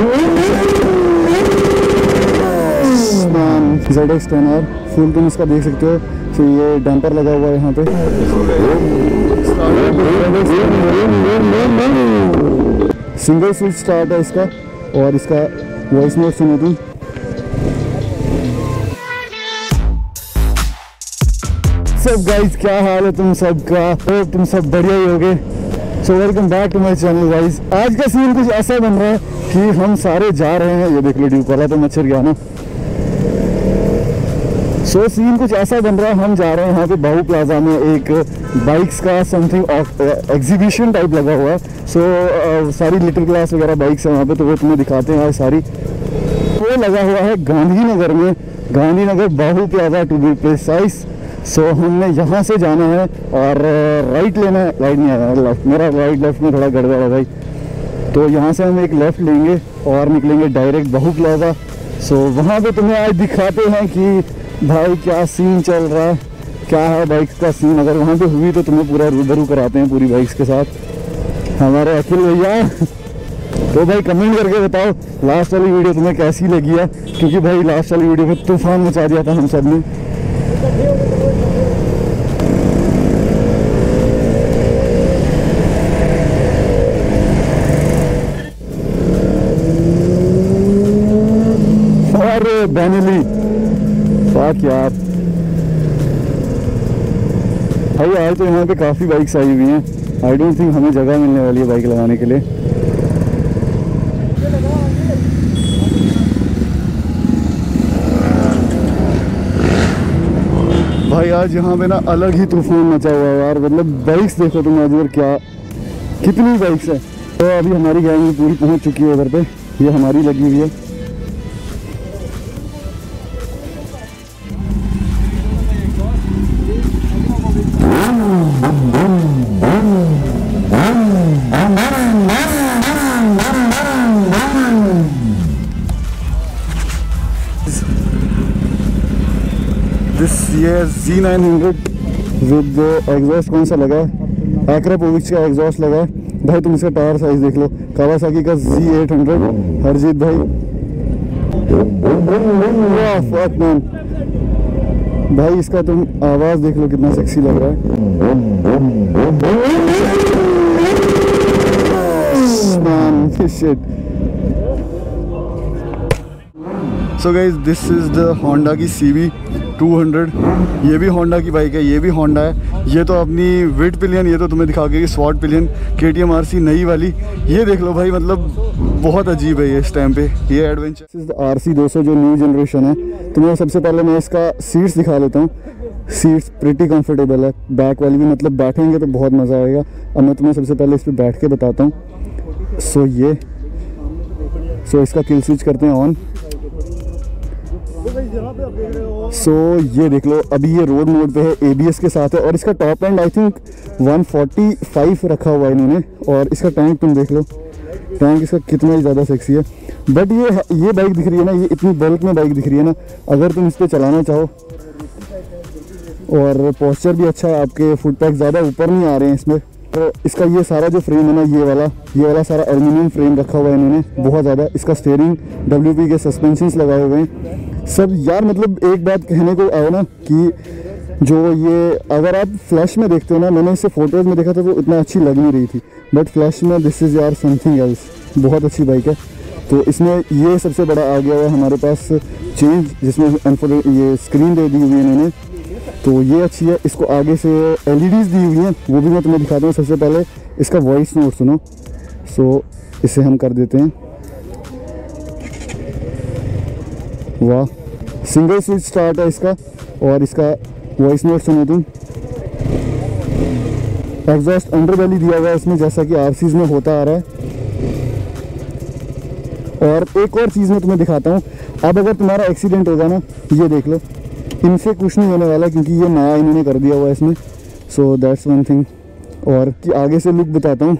ZX-10R full तुम इसका देख सकते हो। तो ये डैम्पर लगा हुआ है यहाँ पे। सिंगल स्विच स्टार्ट है इसका और इसका वॉइस नोट सुनो तुम। सब गाइज क्या हाल है तुम सबका? तो तुम सब बढ़िया ही होगे। So welcome back to my channel guys. आज का सीन कुछ ऐसा बन रहा है कि हम सारे जा रहे हैं। ये देख लो ड्यूब वाला तो मच्छर गया ना। सो सीन कुछ ऐसा बन रहा है, हम जा रहे हैं यहाँ पे बाहू प्लाजा में एक बाइक्स का समथिंग एग्जीबिशन टाइप लगा हुआ है। सो सारी लिटिल क्लास वगैरह बाइक्स है वहाँ पे, तो वो तुम्हें दिखाते हैं आज सारी। वो लगा हुआ है गांधीनगर में, गांधीनगर बाहू plaza to be precise. So हमने यहाँ से जाना है और राइट लेना है। राइट नहीं आया, लेफ्ट। मेरा राइट लेफ्ट में थोड़ा गड़बड़ है भाई। तो यहाँ से हम एक लेफ़्ट लेंगे और निकलेंगे डायरेक्ट बाहू प्लाजा। सो वहाँ पे तुम्हें आज दिखाते हैं कि भाई क्या सीन चल रहा है, क्या है बाइक्स का सीन। अगर वहाँ पे हुई तो तुम्हें पूरा रूबरू कराते हैं पूरी बाइक्स के साथ हमारे अखिल भैया। तो भाई कमेंट करके बताओ लास्ट वाली वीडियो तुम्हें कैसी लगी है, क्योंकि भाई लास्ट वाली वीडियो में तूफान मचा दिया था हम सब ने। अरे बैनली फाक यार भाई, आज तो यहाँ पे काफ़ी बाइक्स आई हुई हैं। आई डोंट थिंक हमें जगह मिलने वाली है बाइक लगाने के लिए। भाई आज यहाँ पे ना अलग ही तूफान मचा हुआ है यार। मतलब बाइक्स देखो तुम आज, और क्या कितनी बाइक्स है। तो अभी हमारी गैंग पूरी पहुँच चुकी है उधर पे, ये हमारी लगी हुई है। ये Z900 विद एग्जॉस्ट कौन सा लगा है? एक्रापोविच का एग्जॉस्ट लगा है भाई। तुम इसका टायर साइज देख लो, कावासाकी का Z800। हरजीत भाई वाह फक मैन भाई, इसका तुम आवाज़ देख लो कितना सेक्सी लग रहा है। Shit. So guys this is the Honda की CB 200। ये भी होंडा की बाइक है, ये भी होंडा है। ये तो अपनी विड पिलियन, ये तो तुम्हें दिखा के स्वॉट पिलियन KTM RC नई वाली। ये देख लो भाई, मतलब बहुत अजीब है ये इस टाइम पे ये adventure. This is the RC 200 जो न्यू जनरेशन है। तुम्हें सबसे पहले मैं इसका सीट्स दिखा लेता हूँ। सीट्स प्रिटी कंफर्टेबल है, बैक वाली भी, मतलब बैठेंगे तो बहुत मज़ा आएगा। अब मैं तुम्हें सबसे पहले इस पर बैठ के बताता हूँ। सो इसका किल स्विच करते हैं ऑन। सो ये देख लो, अभी ये रोड मोड पे है, ABS के साथ है और इसका टॉप एंड आई थिंक 145 रखा हुआ है इन्होंने। और इसका टैंक तुम देख लो, टैंक इसका कितना ही ज़्यादा सेक्सी है। बट ये बाइक दिख रही है ना, ये इतनी बल्क में बाइक दिख रही है ना, अगर तुम इस पर चलाना चाहो। और पोस्चर भी अच्छा है, आपके फुट पैक ज़्यादा ऊपर नहीं आ रहे हैं इसमें। तो इसका ये सारा जो फ्रेम है ना, ये वाला सारा एल्यूमिनियम फ्रेम रखा हुआ है इन्होंने, बहुत ज़्यादा। इसका स्टीयरिंग WP के सस्पेंशंस लगाए हुए हैं सब यार। मतलब एक बात कहने को आओ ना कि जो ये अगर आप फ्लैश में देखते हो ना, मैंने इसे फोटोज़ में देखा था तो इतना अच्छी लग नहीं रही थी, बट फ्लैश में दिस इज़ यार समथिंग एल्स। बहुत अच्छी बाइक है। तो इसमें ये सबसे बड़ा आ गया है हमारे पास चेंज, जिसमें ये स्क्रीन दे दी हुई है इन्होंने, तो ये अच्छी है। इसको आगे से LEDs दी हुई हैं, वो भी मैं तुम्हें दिखाता हूँ। सबसे पहले इसका वॉइस नोट सुनो। सो इसे हम कर देते हैं। वाह, सिंगल स्विच स्टार्ट है इसका और इसका वॉइस नोट सुनो तुम। एग्जॉस्ट अंडरबेली दिया हुआ है इसमें, जैसा कि RCs में होता आ रहा है। और एक और चीज़ मैं तुम्हें दिखाता हूँ। अब अगर तुम्हारा एक्सीडेंट होगा ना, ये देख लो, इनसे कुछ नहीं होने वाला क्योंकि ये नया इन्होंने कर दिया हुआ है इसमें। So that's one thing. और कि आगे से लुक बताता हूँ।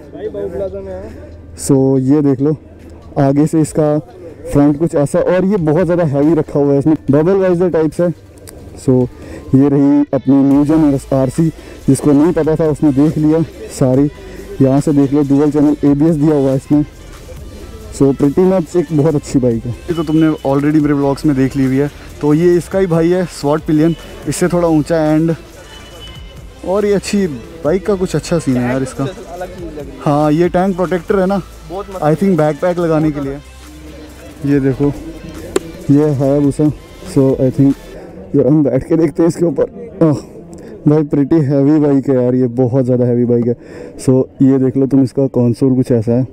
सो ये देख लो, आगे से इसका फ्रंट कुछ ऐसा, और ये बहुत ज़्यादा हैवी रखा हुआ है इसमें, डबल वाइजर टाइप्स है। सो ये रही अपनी न्यू जन RC, जिसको नहीं पता था उसने देख लिया सारी। यहाँ से देख लो, डुअल चैनल ABS दिया हुआ है इसमें। सो प्रिटी मच एक बहुत अच्छी बाइक है। ये तो तुमने ऑलरेडी मेरे ब्लॉग्स में देख ली हुई है। तो ये इसका ही भाई है स्वॉट पिलियन, इससे थोड़ा ऊंचा एंड और ये अच्छी बाइक का कुछ अच्छा सीन है यार इसका। हाँ ये टैंक प्रोटेक्टर है ना, आई थिंक बैकपैक लगाने के लिए। ये देखो ये हायाबुसा। सो आई थिंक यार हम बैठ के देखते हैं इसके ऊपर। भाई प्रिटी हैवी बाइक है यार, ये बहुत ज़्यादा हैवी बाइक है। सो ये देख लो तुम, इसका कंसोल कुछ ऐसा है।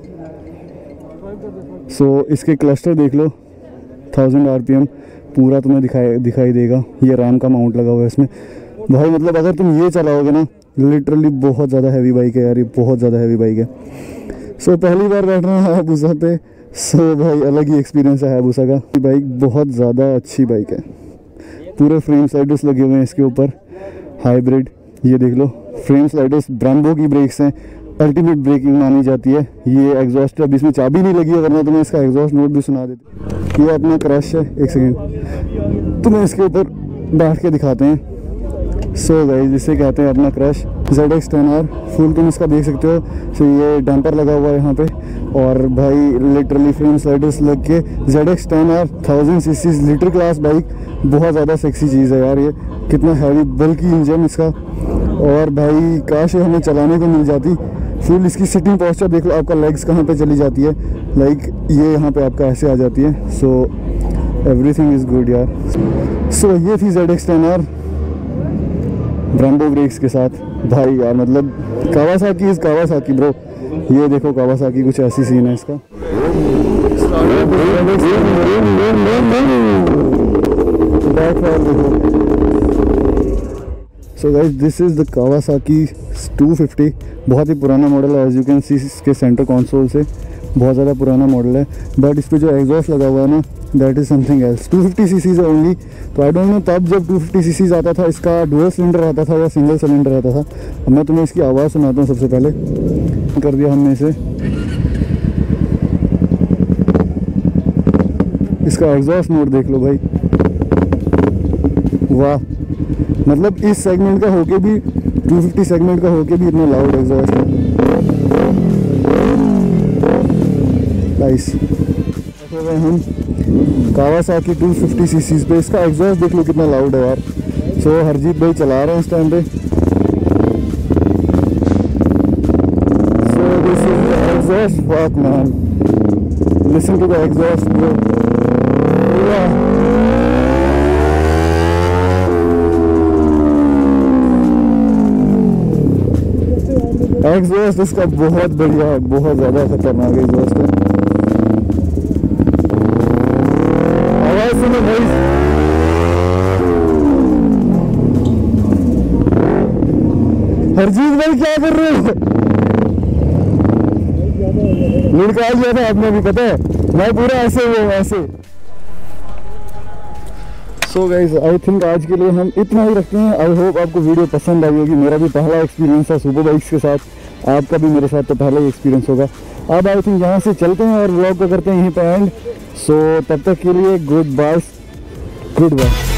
सो इसके क्लस्टर देख लो, 1000 RPM पूरा तुम्हें दिखाई देगा। ये रैम का माउंट लगा हुआ है इसमें। भाई मतलब अगर तुम ये चलाओगे ना, लिटरली बहुत ज़्यादा हैवी बाइक है यार, ये बहुत ज़्यादा हैवी बाइक है। सो पहली बार बैठ रहा हूँ हायाबुसा पे। सो भाई अलग ही एक्सपीरियंस है हायाबुसा का। ये बाइक बहुत ज़्यादा अच्छी बाइक है, पूरे फ्रेम स्लाइडर्स लगे हुए हैं इसके ऊपर, हाइब्रिड। ये देख लो फ्रेम स्लाइडर्स, ब्रांडो की ब्रेक्स हैं, अल्टीमेट ब्रेकिंग मानी जाती है। ये एग्जॉस्ट अब इसमें चाबी नहीं लगी है, वरना तुम्हें इसका एग्जॉस्ट नोट भी सुना देती। ये अपना क्रश है, एक सेकेंड तुम्हें इसके ऊपर बैठ के दिखाते हैं। सो गाइस जिसे कहते हैं अपना क्रश ZX10R फुल, तुम इसका देख सकते हो। सो ये डैम्पर लगा हुआ है यहाँ पे, और भाई लिटरली फ्रेम स्लाइडर्स लग के ZX10R 1000 cc litre class bike, बहुत ज़्यादा सेक्सी चीज़ है यार। ये कितना हैवी बल्कि इंजन इसका, और भाई काश हमें चलाने को मिल जाती। फुल इसकी सिटिंग पोस्चर देख लो, आपका लेग्स कहाँ पे चली जाती है, लाइक ये यहाँ पे आपका ऐसे आ जाती है। सो एवरीथिंग इज़ गुड यार। सो ये थी ZX10R ब्रांडो ब्रेक्स के साथ। भाई यार मतलब कावासाकी इज़ कावासाकी ब्रो। ये देखो कावासाकी कुछ ऐसी सीन है इसका। So guys this is the Kawasaki 250, बहुत ही पुराना मॉडल है। एज यू कैन सी इसके सेंटर कंसोल से बहुत ज़्यादा पुराना मॉडल है, बट इस पर जो एग्जॉस्ट लगा हुआ है ना, that is something else. 250 cc है ओनली। तो आई डोंट नो तब जब 250 cc आता था इसका डुअल सिलेंडर आता था या सिंगल सिलेंडर आता था। अब मैं तुम्हें इसकी आवाज़ सुनाता हूँ। सबसे पहले कर दिया हमने इसे, इसका एग्जॉस्ट मोड देख लो भाई, वाह। मतलब इस सेगमेंट का होके भी, 250 सेगमेंट का होके भी इतना लाउड एग्जॉस्ट है। नाइस। हम कावासाकी 250 cc पे, इसका एग्जॉस्ट देख लो कितना लाउड है यार। सो हरजीत भाई चला रहे हैं इस टाइम पे। So this is the exhaust, fuck man, listen to the exhaust bro. Exhaust इसका बहुत बढ़िया है, बहुत ज़्यादा खतरनाक एग्जॉस्ट है। आवाज़ सुनो भाई। हरजीत भाई क्या कर रहे हो? निकाल दिया था आपने भी, पता है मैं पूरा ऐसे वो ऐसे। सो गाइज आई थिंक आज के लिए हम इतना ही रखते हैं। आई होप आपको वीडियो पसंद आई होगी। मेरा भी पहला एक्सपीरियंस था सुपर बाइक्स के साथ, आपका भी मेरे साथ तो पहला ही एक्सपीरियंस होगा। अब आई थिंक यहाँ से चलते हैं और व्लॉग को करते हैं यहीं पे एंड। सो तब तक के लिए गुड बाय।